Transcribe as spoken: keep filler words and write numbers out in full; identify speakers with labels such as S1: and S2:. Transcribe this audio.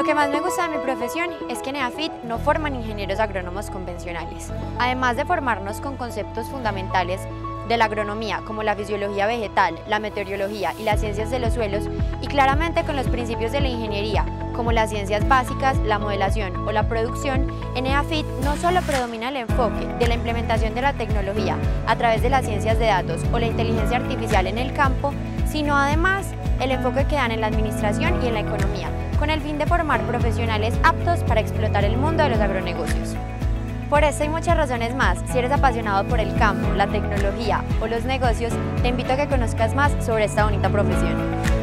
S1: que más me gusta de mi profesión es que Neafit no forman ingenieros agrónomos convencionales. Además de formarnos con conceptos fundamentales de la agronomía como la fisiología vegetal, la meteorología y las ciencias de los suelos, y claramente con los principios de la ingeniería como las ciencias básicas, la modelación o la producción, en Neafit no solo predomina el enfoque de la implementación de la tecnología a través de las ciencias de datos o la inteligencia artificial en el campo, sino además el enfoque que dan en la administración y en la economía, con el fin de formar profesionales aptos para explotar el mundo de los agronegocios. Por esta y muchas razones más, si eres apasionado por el campo, la tecnología o los negocios, te invito a que conozcas más sobre esta bonita profesión.